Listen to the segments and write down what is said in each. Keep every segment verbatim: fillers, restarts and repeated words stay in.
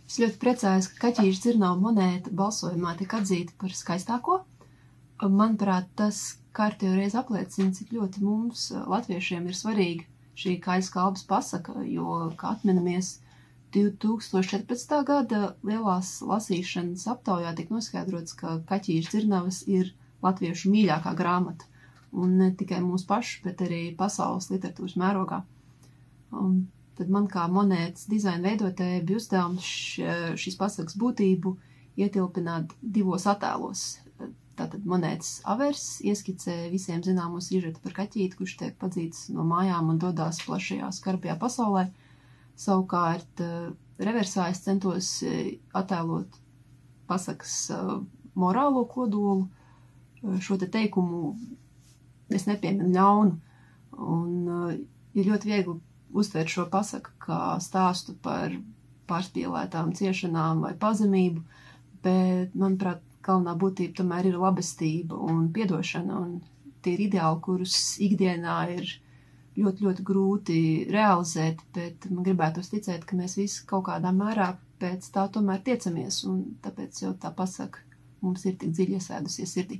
Es ļoti priecājos, ka kaķīša dzirnava monēta balsojumā tika atzīta par skaistāko. Manuprāt, tas kārtējo reizi apliecina, cik ļoti mums, latviešiem, ir svarīga šī Kaļas kalbas pasaka, jo, kā atminamies, divi tūkstoši četrpadsmitā gada lielās lasīšanas aptaujā tika noskaidrots, ka kaķīša dzirnavas ir latviešu mīļākā grāmata. Un ne tikai mūsu pašu, bet arī pasaules literatūras mērogā. Un tad man kā monētas dizaina veidotājai bija uzdevums šīs pasakas būtību ietilpināt divos attēlos. Tātad monētas avers ieskicē visiem zināmo sižetu par kaķīti, kurš tiek padzīts no mājām un dodās plašajā skarbajā pasaulē. Savukārt reversā es centos attēlot pasakas morālo kodolu. Šo te teikumu es nepieminu ļaunu. Un ir ļoti viegli uztvērt šo pasaku kā stāstu par pārspīlētām ciešanām vai pazemību, bet, manuprāt, galvenā būtība tomēr ir labestība un piedošana, un tie ir ideāli, kurus ikdienā ir ļoti, ļoti grūti realizēt, bet man gribētos ticēt, ka mēs visi kaut kādā mērā pēc tā tomēr tiecamies, un tāpēc jau tā pasaka mums ir tik dziļi iesēdusies sirdī.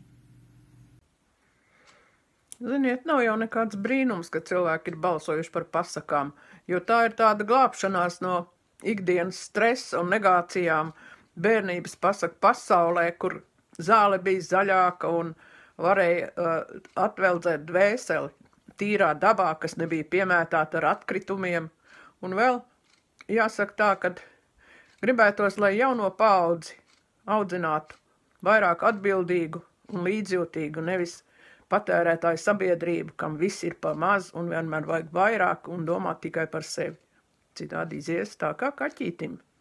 Ziniet, nav jau nekāds brīnums, ka cilvēki ir balsojuši par pasakām, jo tā ir tāda glābšanās no ikdienas stresa un negācijām bērnības pasaku pasaulē, kur zāle bija zaļāka un varēja uh, atveldzēt dvēseli tīrā dabā, kas nebija piemētāta ar atkritumiem. Un vēl jāsaka tā, ka gribētos, lai jauno paudzi audzinātu vairāk atbildīgu un līdzjūtīgu, nevis patērētāju sabiedrību, kam viss ir pa maz un vienmēr vajag vairāk un domāt tikai par sevi. Citādi izies tā kā kaķītim.